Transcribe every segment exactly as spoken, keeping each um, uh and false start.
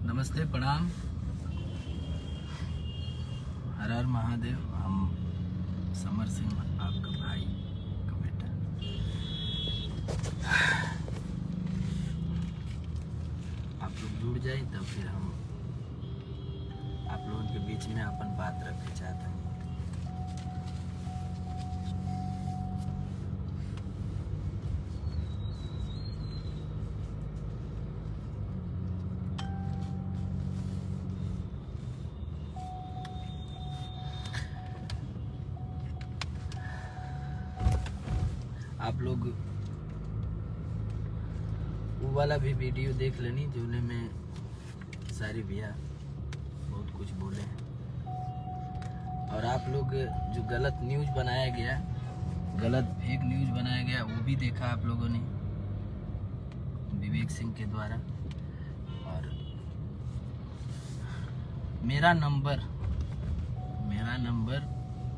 नमस्ते, प्रणाम, हर हर महादेव। हम समर सिंह, आपका भाई का बेटा। आप लोग जुड़ जाए तब फिर हम आप लोगों के बीच में अपन बात रखना चाहते हैं। आप लोग वो वाला भी वीडियो देख लेनी जोने में सारी भैया बहुत कुछ बोले हैं। और आप लोग जो गलत न्यूज़ बनाया गया, गलत फेक न्यूज़ बनाया गया, वो भी देखा आप लोगों ने विवेक सिंह के द्वारा। और मेरा नंबर मेरा नंबर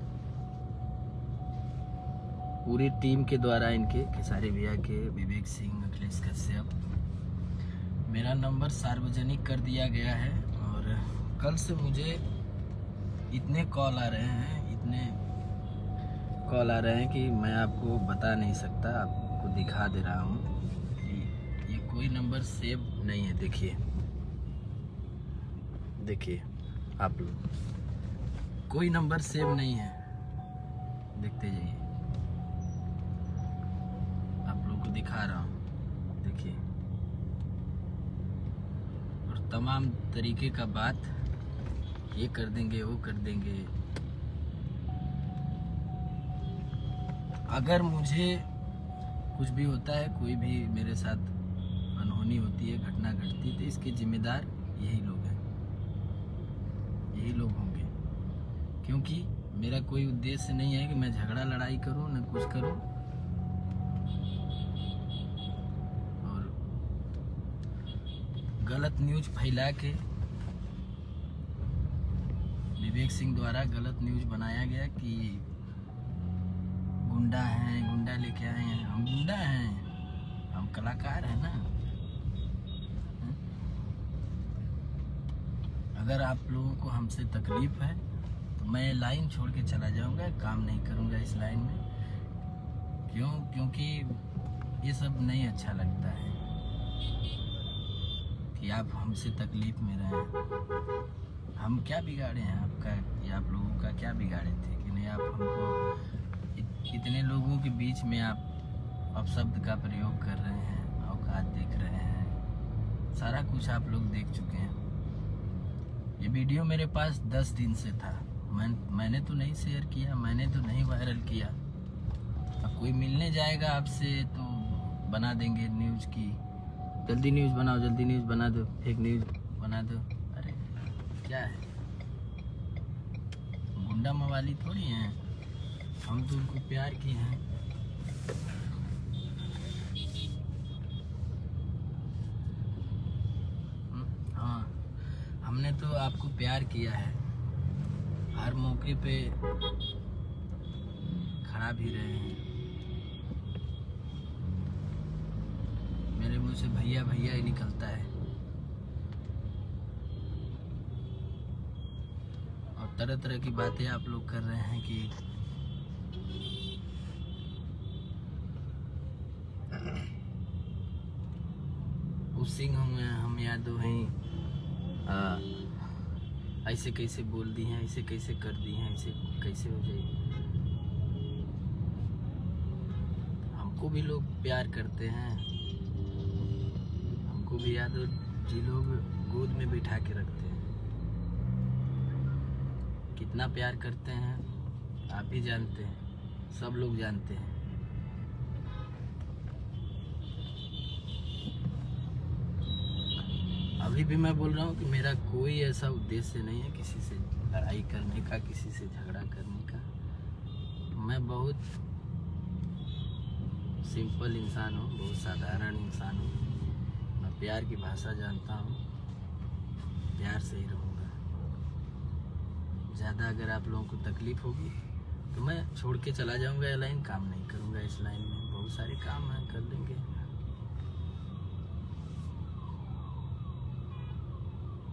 पूरी टीम के द्वारा, इनके खेसारी भैया के, विवेक सिंह, अखिलेश कश्यप, मेरा नंबर सार्वजनिक कर दिया गया है। और कल से मुझे इतने कॉल आ रहे हैं इतने कॉल आ रहे हैं कि मैं आपको बता नहीं सकता। आपको दिखा दे रहा हूँ कि ये कोई नंबर सेव नहीं है। देखिए देखिए आप लोग, कोई नंबर सेव नहीं है। देखते जाइए, दिखा रहा हूँ, देखिए। और तमाम तरीके का बात, ये कर देंगे, वो कर देंगे। अगर मुझे कुछ भी होता है, कोई भी मेरे साथ अनहोनी होती है, घटना घटती है, तो इसके जिम्मेदार यही लोग हैं, यही लोग होंगे। क्योंकि मेरा कोई उद्देश्य नहीं है कि मैं झगड़ा लड़ाई करूँ, न कुछ करूँ। गलत न्यूज़ फैला के विवेक सिंह द्वारा गलत न्यूज़ बनाया गया कि गुंडा हैं, गुंडा लेके आए हैं। हम गुंडा हैं? हम कलाकार हैं ना। अगर आप लोगों को हमसे तकलीफ है तो मैं लाइन छोड़ के चला जाऊंगा, काम नहीं करूंगा इस लाइन में। क्यों? क्योंकि ये सब नहीं अच्छा लगता है कि आप हमसे तकलीफ में रहें। हम क्या बिगाड़े हैं आपका, या आप लोगों का क्या बिगाड़े थे कि नहीं आप हमको इत, इतने लोगों के बीच में आप अपशब्द का प्रयोग कर रहे हैं, औकात देख रहे हैं। सारा कुछ आप लोग देख चुके हैं। ये वीडियो मेरे पास दस दिन से था। मैं मैंने तो नहीं शेयर किया, मैंने तो नहीं वायरल किया। अब कोई मिलने जाएगा आपसे तो बना देंगे न्यूज़ की, जल्दी न्यूज़ बनाओ, जल्दी न्यूज़ बना दो, फेक न्यूज़ बना दो। अरे क्या है, गुंडा मवाली थोड़ी हैं हम, तो उनको प्यार किए हैं। हाँ, हमने तो आपको प्यार किया है, हर मौके पे खड़ा भी रहे हैं। मेरे मुंह से भैया भैया ही निकलता है। और तरह तरह की बातें आप लोग कर रहे हैं कि वो सिंह होंगे, हम यादव हैं, ऐसे कैसे बोल दी हैं, ऐसे कैसे कर दी हैं, ऐसे कैसे हो जाएगी। हमको भी लोग प्यार करते हैं, हमको भी यादव जी लोग गोद में बिठा के रखते हैं। कितना प्यार करते हैं आप भी जानते हैं, सब लोग जानते हैं। अभी भी मैं बोल रहा हूँ कि मेरा कोई ऐसा उद्देश्य नहीं है किसी से लड़ाई करने का, किसी से झगड़ा करने का। मैं बहुत सिंपल इंसान हूँ, बहुत साधारण इंसान हूँ। मैं प्यार की भाषा जानता हूँ, प्यार से ही रहूँगा। ज़्यादा अगर आप लोगों को तकलीफ होगी तो मैं छोड़ के चला जाऊँगा, ये लाइन काम नहीं करूँगा। इस लाइन में बहुत सारे काम हैं, कर लेंगे।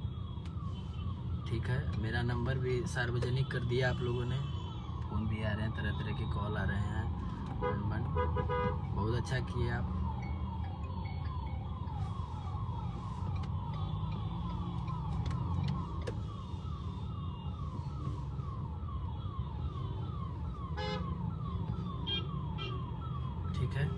ठीक है, मेरा नंबर भी सार्वजनिक कर दिया आप लोगों ने, फ़ोन भी आ रहे हैं, तरह तरह के कॉल आ रहे हैं। बहुत अच्छा किए आप। ठीक है,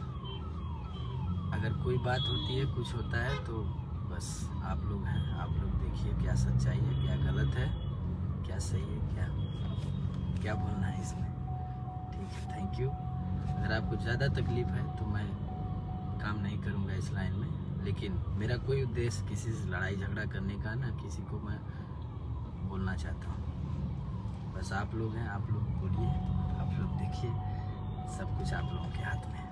अगर कोई बात होती है, कुछ होता है तो बस आप लोग हैं, आप लोग देखिए क्या सच्चाई है, क्या गलत है, क्या सही है, क्या क्या बोलना है इसमें। ठीक है, थैंक यू। अगर आपको ज़्यादा तकलीफ़ है तो मैं काम नहीं करूँगा इस लाइन में, लेकिन मेरा कोई उद्देश्य किसी से लड़ाई झगड़ा करने का ना किसी को मैं बोलना चाहता हूँ। बस आप लोग हैं, आप लोग बोलिए, आप लोग देखिए, सब कुछ आप लोगों के हाथ में है।